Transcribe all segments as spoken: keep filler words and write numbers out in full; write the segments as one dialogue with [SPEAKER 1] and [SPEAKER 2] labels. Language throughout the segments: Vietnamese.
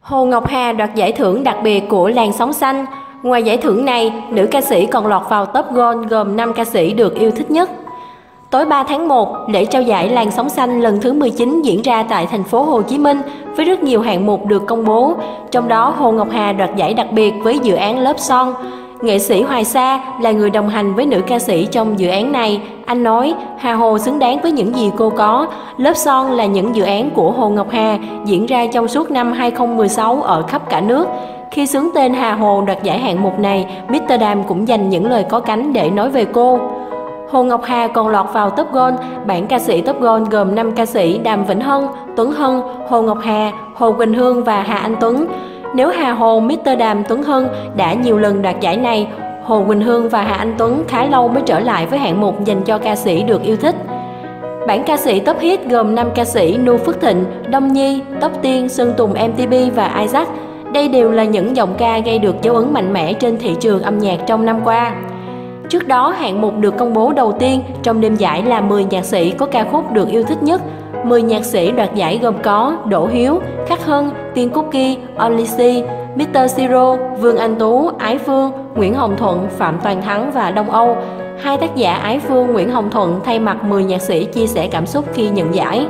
[SPEAKER 1] Hồ Ngọc Hà đoạt giải thưởng đặc biệt của làn sóng xanh. Ngoài giải thưởng này, nữ ca sĩ còn lọt vào top Gold gồm năm ca sĩ được yêu thích nhất. Tối ba tháng một, lễ trao giải làn sóng xanh lần thứ mười chín diễn ra tại thành phố Hồ Chí Minh với rất nhiều hạng mục được công bố. Trong đó, Hồ Ngọc Hà đoạt giải đặc biệt với dự án Love Song. Nghệ sĩ Hoài Sa là người đồng hành với nữ ca sĩ trong dự án này. Anh nói, Hà Hồ xứng đáng với những gì cô có. Love Song là những dự án của Hồ Ngọc Hà diễn ra trong suốt năm hai không một sáu ở khắp cả nước. Khi xướng tên Hà Hồ đoạt giải hạng mục này, mít tơ Đàm cũng dành những lời có cánh để nói về cô. Hồ Ngọc Hà còn lọt vào top Gold. Bảng ca sĩ top Gold gồm năm ca sĩ Đàm Vĩnh Hân, Tuấn Hân, Hồ Ngọc Hà, Hồ Quỳnh Hương và Hà Anh Tuấn. Nếu Hà Hồ, mít tơ Đàm, Tuấn Hân đã nhiều lần đoạt giải này, Hồ Quỳnh Hương và Hà Anh Tuấn khá lâu mới trở lại với hạng mục dành cho ca sĩ được yêu thích. Bảng ca sĩ top hit gồm năm ca sĩ Nu Phước Thịnh, Đông Nhi, Tóc Tiên, Sơn Tùng em tê pê và Isaac. Đây đều là những giọng ca gây được dấu ấn mạnh mẽ trên thị trường âm nhạc trong năm qua. Trước đó, hạng mục được công bố đầu tiên trong đêm giải là mười nhạc sĩ có ca khúc được yêu thích nhất. mười nhạc sĩ đoạt giải gồm có Đỗ Hiếu, Khắc Hân, Tiên Cookie, Only C, mít tơ Siro, Vương Anh Tú, Ái Phương, Nguyễn Hồng Thuận, Phạm Toàn Thắng và Đông Âu. Hai tác giả Ái Phương, Nguyễn Hồng Thuận thay mặt mười nhạc sĩ chia sẻ cảm xúc khi nhận giải.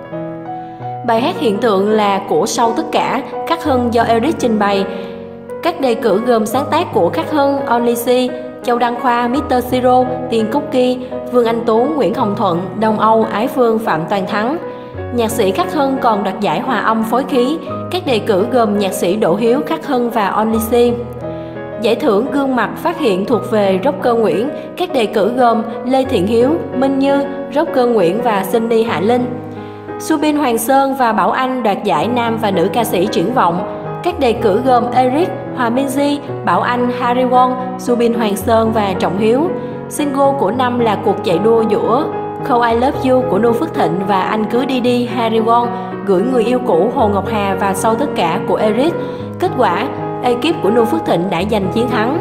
[SPEAKER 1] Bài hát Hiện Tượng là của Sau Tất Cả, Khắc Hân do Eric trình bày. Các đề cử gồm sáng tác của Khắc Hân, Only C, Châu Đăng Khoa, mít tơ Siro, Tiên Cookie, Vương Anh Tú, Nguyễn Hồng Thuận, Đông Âu, Ái Phương, Phạm Toàn Thắng. Nhạc sĩ Khắc Hân còn đoạt giải hòa âm phối khí. Các đề cử gồm nhạc sĩ Đỗ Hiếu, Khắc Hân và Only C. Giải thưởng Gương Mặt Phát Hiện thuộc về Rocker Nguyễn. Các đề cử gồm Lê Thiện Hiếu, Minh Như, Rocker Nguyễn và Sunny Hạ Linh. Subin Hoàng Sơn và Bảo Anh đoạt giải nam và nữ ca sĩ triển vọng. Các đề cử gồm Eric, Hòa Minzy, Bảo Anh, Harry Won, Subin Hoàng Sơn và Trọng Hiếu. Single của năm là cuộc chạy đua giữa Call I Love You của Nu Phước Thịnh và Anh Cứ Đi Đi Harry Won, Gửi Người Yêu Cũ Hồ Ngọc Hà và Sau Tất Cả của Eric. Kết quả, ekip của Nu Phước Thịnh đã giành chiến thắng.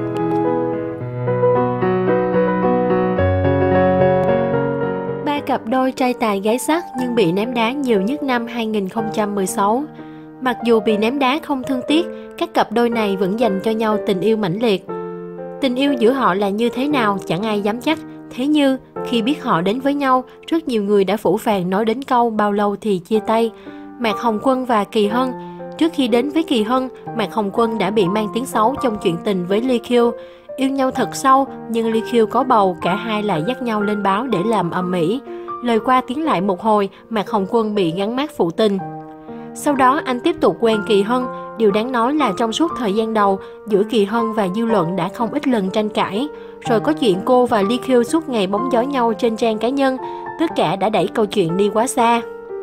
[SPEAKER 1] Ba cặp đôi trai tài gái sắc nhưng bị ném đá nhiều nhất năm hai nghìn không trăm mười sáu. Mặc dù bị ném đá không thương tiếc, các cặp đôi này vẫn dành cho nhau tình yêu mãnh liệt. Tình yêu giữa họ là như thế nào chẳng ai dám chắc. Thế như khi biết họ đến với nhau, rất nhiều người đã phũ phàng nói đến câu bao lâu thì chia tay. Mạc Hồng Quân và Kỳ Hân. Trước khi đến với Kỳ Hân, Mạc Hồng Quân đã bị mang tiếng xấu trong chuyện tình với Ly Khiêu. Yêu nhau thật sâu, nhưng Ly Khiêu có bầu, cả hai lại dắt nhau lên báo để làm ầm ĩ. Lời qua tiếng lại một hồi, Mạc Hồng Quân bị gắn mác phụ tình. Sau đó anh tiếp tục quen Kỳ Hân. Điều đáng nói là trong suốt thời gian đầu, giữa Kỳ Hân và dư luận đã không ít lần tranh cãi. Rồi có chuyện cô và Ly Khiêu suốt ngày bóng gió nhau trên trang cá nhân. Tất cả đã đẩy câu chuyện đi quá xa.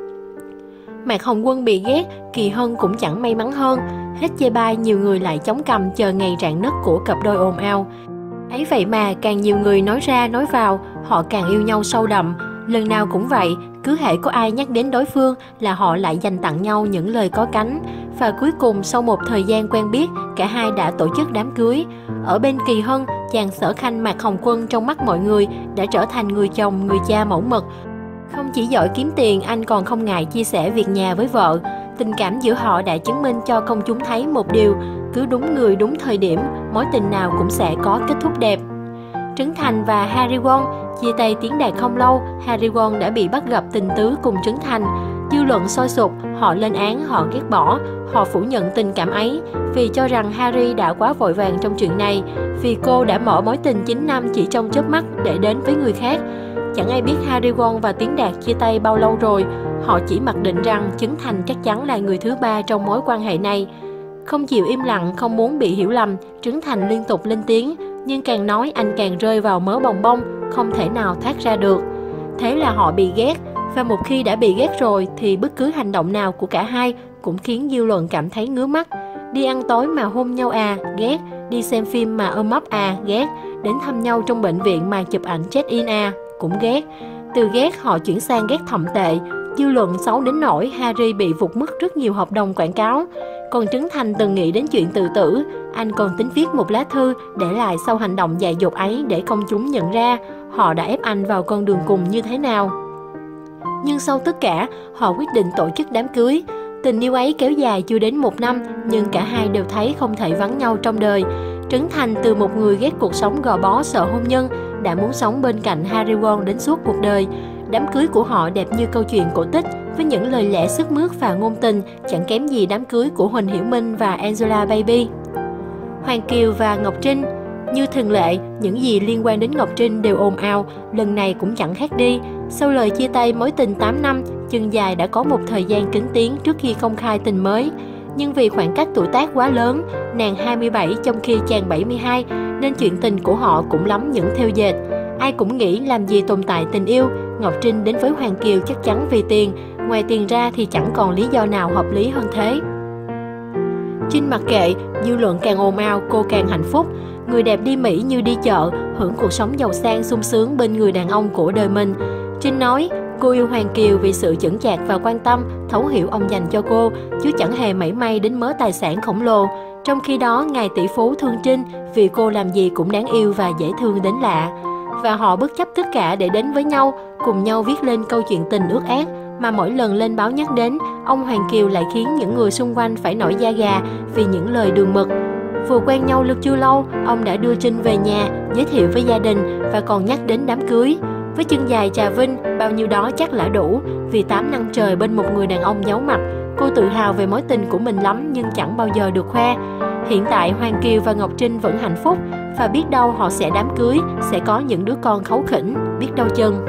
[SPEAKER 1] Mạc Hồng Quân bị ghét, Kỳ Hân cũng chẳng may mắn hơn. Hết chê bai, nhiều người lại chống cằm chờ ngày rạn nứt của cặp đôi ồn ào. Ấy vậy mà càng nhiều người nói ra nói vào, họ càng yêu nhau sâu đậm. Lần nào cũng vậy, cứ hễ có ai nhắc đến đối phương là họ lại dành tặng nhau những lời có cánh. Và cuối cùng sau một thời gian quen biết, cả hai đã tổ chức đám cưới. Ở bên Kỳ Hân, chàng Sở Khanh Mạc Hồng Quân trong mắt mọi người đã trở thành người chồng, người cha mẫu mực. Không chỉ giỏi kiếm tiền, anh còn không ngại chia sẻ việc nhà với vợ. Tình cảm giữa họ đã chứng minh cho công chúng thấy một điều, cứ đúng người đúng thời điểm, mối tình nào cũng sẽ có kết thúc đẹp. Trấn Thành và Harry Won. Chia tay tiếng đạt không lâu, Harry Won đã bị bắt gặp tình tứ cùng Trấn Thành. Dư luận sôi sục, họ lên án, họ ghét bỏ, họ phủ nhận tình cảm ấy vì cho rằng Harry đã quá vội vàng trong chuyện này, vì cô đã mở mối tình chín năm chỉ trong chớp mắt để đến với người khác. Chẳng ai biết Harry Won và Tiến Đạt chia tay bao lâu rồi, họ chỉ mặc định rằng Trấn Thành chắc chắn là người thứ ba trong mối quan hệ này. Không chịu im lặng, không muốn bị hiểu lầm, Trấn Thành liên tục lên tiếng, nhưng càng nói anh càng rơi vào mớ bòng bong, không thể nào thoát ra được. Thế là họ bị ghét, và một khi đã bị ghét rồi thì bất cứ hành động nào của cả hai cũng khiến dư luận cảm thấy ngứa mắt. Đi ăn tối mà hôn nhau à, ghét. Đi xem phim mà ôm ấp à, ghét. Đến thăm nhau trong bệnh viện mà chụp ảnh check-in à, cũng ghét. Từ ghét họ chuyển sang ghét thậm tệ. Dư luận xấu đến nỗi Harry bị vụt mất rất nhiều hợp đồng quảng cáo. Còn Trấn Thành từng nghĩ đến chuyện tự tử. Anh còn tính viết một lá thư để lại sau hành động dại dột ấy để công chúng nhận ra họ đã ép anh vào con đường cùng như thế nào. Nhưng sau tất cả, họ quyết định tổ chức đám cưới. Tình yêu ấy kéo dài chưa đến một năm, nhưng cả hai đều thấy không thể vắng nhau trong đời. Trưởng thành từ một người ghét cuộc sống gò bó sợ hôn nhân, đã muốn sống bên cạnh Harry Won đến suốt cuộc đời. Đám cưới của họ đẹp như câu chuyện cổ tích, với những lời lẽ sức mướt và ngôn tình, chẳng kém gì đám cưới của Huỳnh Hiểu Minh và Angelababy. Hoàng Kiều và Ngọc Trinh. Như thường lệ, những gì liên quan đến Ngọc Trinh đều ồn ào, lần này cũng chẳng khác đi. Sau lời chia tay mối tình tám năm, Chân Dài đã có một thời gian kín tiếng trước khi công khai tình mới. Nhưng vì khoảng cách tuổi tác quá lớn, nàng hai mươi bảy trong khi chàng bảy mươi hai, nên chuyện tình của họ cũng lắm những thêu dệt. Ai cũng nghĩ làm gì tồn tại tình yêu, Ngọc Trinh đến với Hoàng Kiều chắc chắn vì tiền, ngoài tiền ra thì chẳng còn lý do nào hợp lý hơn thế. Trinh mặc kệ, dư luận càng ồn ào, cô càng hạnh phúc. Người đẹp đi Mỹ như đi chợ, hưởng cuộc sống giàu sang sung sướng bên người đàn ông của đời mình. Trinh nói, cô yêu Hoàng Kiều vì sự chững chạc và quan tâm, thấu hiểu ông dành cho cô, chứ chẳng hề mảy may đến mớ tài sản khổng lồ. Trong khi đó, ngài tỷ phú thương Trinh vì cô làm gì cũng đáng yêu và dễ thương đến lạ. Và họ bất chấp tất cả để đến với nhau, cùng nhau viết lên câu chuyện tình ước ác, mà mỗi lần lên báo nhắc đến, ông Hoàng Kiều lại khiến những người xung quanh phải nổi da gà vì những lời đường mật. Vừa quen nhau được chưa lâu, ông đã đưa Trinh về nhà, giới thiệu với gia đình và còn nhắc đến đám cưới. Với Chân Dài Trà Vinh, bao nhiêu đó chắc là đủ, vì tám năm trời bên một người đàn ông giấu mặt. Cô tự hào về mối tình của mình lắm nhưng chẳng bao giờ được khoe. Hiện tại Hoàng Kiều và Ngọc Trinh vẫn hạnh phúc, và biết đâu họ sẽ đám cưới, sẽ có những đứa con kháu khỉnh, biết đâu chừng.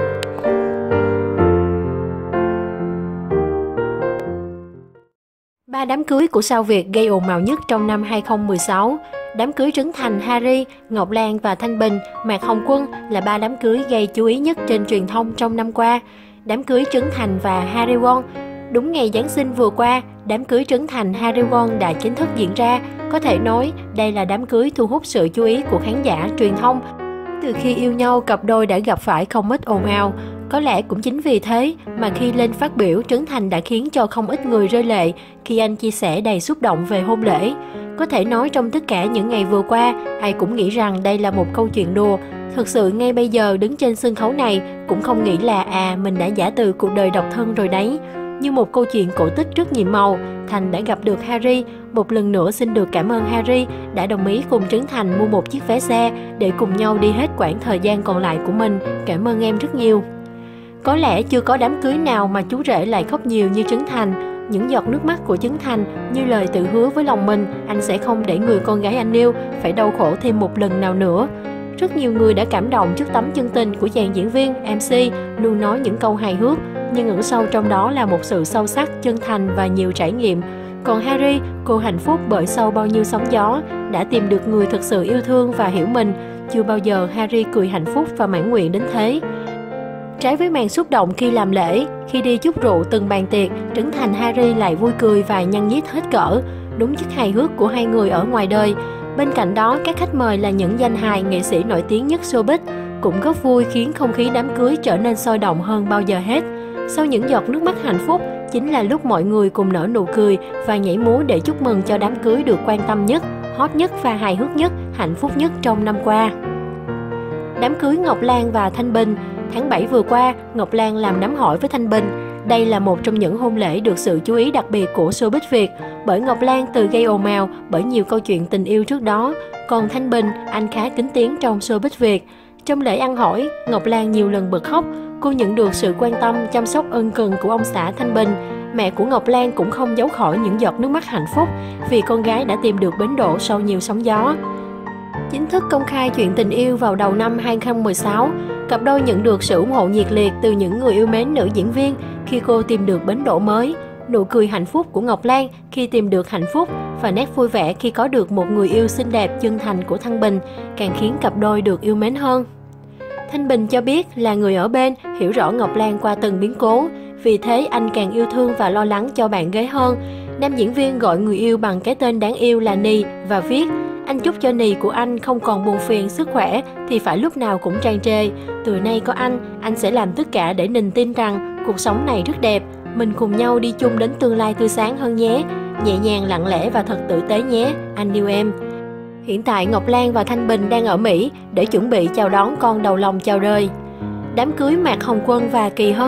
[SPEAKER 1] Ba đám cưới của sao Việt gây ồn ào nhất trong năm hai không một sáu. Đám cưới Trấn Thành, Harry, Ngọc Lan và Thanh Bình, Mạc Hồng Quân là ba đám cưới gây chú ý nhất trên truyền thông trong năm qua. Đám cưới Trấn Thành và Harry Won. Đúng ngày Giáng sinh vừa qua, đám cưới Trấn Thành Harry Won đã chính thức diễn ra. Có thể nói, đây là đám cưới thu hút sự chú ý của khán giả, truyền thông. Từ khi yêu nhau, cặp đôi đã gặp phải không ít ồn ào. Có lẽ cũng chính vì thế mà khi lên phát biểu, Trấn Thành đã khiến cho không ít người rơi lệ khi anh chia sẻ đầy xúc động về hôn lễ. Có thể nói trong tất cả những ngày vừa qua, ai cũng nghĩ rằng đây là một câu chuyện đùa. Thực sự ngay bây giờ đứng trên sân khấu này cũng không nghĩ là à mình đã giả từ cuộc đời độc thân rồi đấy. Như một câu chuyện cổ tích rất nhiệm màu, Thành đã gặp được Harry. Một lần nữa xin được cảm ơn Harry đã đồng ý cùng Trấn Thành mua một chiếc vé xe để cùng nhau đi hết quãng thời gian còn lại của mình. Cảm ơn em rất nhiều. Có lẽ chưa có đám cưới nào mà chú rể lại khóc nhiều như Trấn Thành. Những giọt nước mắt của Trấn Thành như lời tự hứa với lòng mình, anh sẽ không để người con gái anh yêu phải đau khổ thêm một lần nào nữa. Rất nhiều người đã cảm động trước tấm chân tình của chàng diễn viên, em xê, luôn nói những câu hài hước, nhưng ẩn sâu trong đó là một sự sâu sắc, chân thành và nhiều trải nghiệm. Còn Harry, cô hạnh phúc bởi sau bao nhiêu sóng gió, đã tìm được người thực sự yêu thương và hiểu mình. Chưa bao giờ Harry cười hạnh phúc và mãn nguyện đến thế. Trái với màn xúc động khi làm lễ, khi đi chúc rượu từng bàn tiệc, Trấn Thành Harry lại vui cười và nhăn nhít hết cỡ, đúng chất hài hước của hai người ở ngoài đời. Bên cạnh đó, các khách mời là những danh hài nghệ sĩ nổi tiếng nhất showbiz, cũng góp vui khiến không khí đám cưới trở nên sôi động hơn bao giờ hết. Sau những giọt nước mắt hạnh phúc, chính là lúc mọi người cùng nở nụ cười và nhảy múa để chúc mừng cho đám cưới được quan tâm nhất, hot nhất và hài hước nhất, hạnh phúc nhất trong năm qua. Đám cưới Ngọc Lan và Thanh Bình. Tháng bảy vừa qua, Ngọc Lan làm đám hỏi với Thanh Bình. Đây là một trong những hôn lễ được sự chú ý đặc biệt của showbiz Việt, bởi Ngọc Lan từ gây ồn ào bởi nhiều câu chuyện tình yêu trước đó, còn Thanh Bình, anh khá kín tiếng trong showbiz Việt. Trong lễ ăn hỏi, Ngọc Lan nhiều lần bật khóc, cô nhận được sự quan tâm, chăm sóc ân cần của ông xã Thanh Bình. Mẹ của Ngọc Lan cũng không giấu khỏi những giọt nước mắt hạnh phúc vì con gái đã tìm được bến đỗ sau nhiều sóng gió. Chính thức công khai chuyện tình yêu vào đầu năm hai không một sáu, cặp đôi nhận được sự ủng hộ nhiệt liệt từ những người yêu mến nữ diễn viên khi cô tìm được bến đỗ mới. Nụ cười hạnh phúc của Ngọc Lan khi tìm được hạnh phúc và nét vui vẻ khi có được một người yêu xinh đẹp chân thành của Thanh Bình càng khiến cặp đôi được yêu mến hơn. Thanh Bình cho biết là người ở bên, hiểu rõ Ngọc Lan qua từng biến cố, vì thế anh càng yêu thương và lo lắng cho bạn gái hơn. Nam diễn viên gọi người yêu bằng cái tên đáng yêu là Nì và viết: anh chúc cho Nì của anh không còn buồn phiền, sức khỏe thì phải lúc nào cũng tràn trề. Từ nay có anh, anh sẽ làm tất cả để Nình tin rằng cuộc sống này rất đẹp. Mình cùng nhau đi chung đến tương lai tươi sáng hơn nhé. Nhẹ nhàng, lặng lẽ và thật tử tế nhé. Anh yêu em. Hiện tại Ngọc Lan và Thanh Bình đang ở Mỹ để chuẩn bị chào đón con đầu lòng chào đời. Đám cưới Mạc Hồng Quân và Kỳ Hân.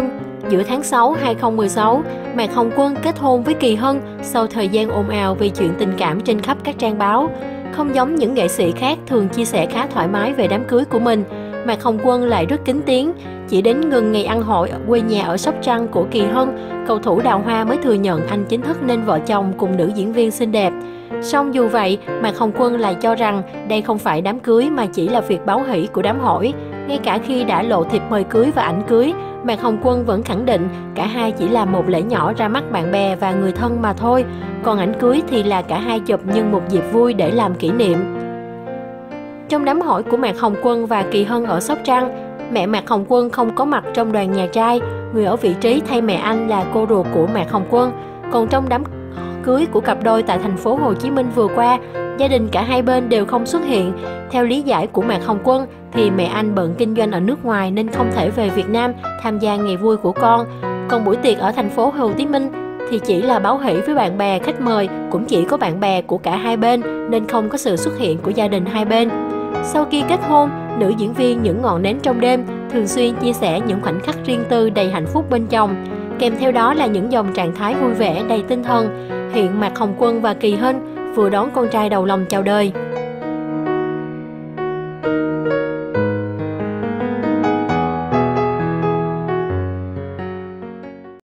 [SPEAKER 1] Giữa tháng sáu năm hai nghìn không trăm mười sáu, Mạc Hồng Quân kết hôn với Kỳ Hân sau thời gian ồn ào vì chuyện tình cảm trên khắp các trang báo. Không giống những nghệ sĩ khác thường chia sẻ khá thoải mái về đám cưới của mình, Mạc Hồng Quân lại rất kín tiếng. Chỉ đến gần ngày ăn hội quê nhà ở Sóc Trăng của Kỳ Hân, cầu thủ Đào Hoa mới thừa nhận anh chính thức nên vợ chồng cùng nữ diễn viên xinh đẹp. Song dù vậy, Mạc Hồng Quân lại cho rằng đây không phải đám cưới mà chỉ là việc báo hỷ của đám hỏi. Ngay cả khi đã lộ thiệp mời cưới và ảnh cưới, Mạc Hồng Quân vẫn khẳng định cả hai chỉ là một lễ nhỏ ra mắt bạn bè và người thân mà thôi. Còn ảnh cưới thì là cả hai chụp nhân một dịp vui để làm kỷ niệm. Trong đám hỏi của Mạc Hồng Quân và Kỳ Hân ở Sóc Trăng, mẹ Mạc Hồng Quân không có mặt trong đoàn nhà trai. Người ở vị trí thay mẹ anh là cô ruột của Mạc Hồng Quân. Còn trong đám cưới của cặp đôi tại thành phố Hồ Chí Minh vừa qua, gia đình cả hai bên đều không xuất hiện. Theo lý giải của Mạc Hồng Quân thì mẹ anh bận kinh doanh ở nước ngoài nên không thể về Việt Nam tham gia ngày vui của con. Còn buổi tiệc ở thành phố Hồ Chí Minh thì chỉ là báo hỷ với bạn bè, khách mời cũng chỉ có bạn bè của cả hai bên nên không có sự xuất hiện của gia đình hai bên. Sau khi kết hôn, nữ diễn viên Những Ngọn Nến Trong Đêm thường xuyên chia sẻ những khoảnh khắc riêng tư đầy hạnh phúc bên chồng. Kèm theo đó là những dòng trạng thái vui vẻ đầy tinh thần. Hiện Mạc Hồng Quân và Kỳ Hân vừa đón con trai đầu lòng chào đời.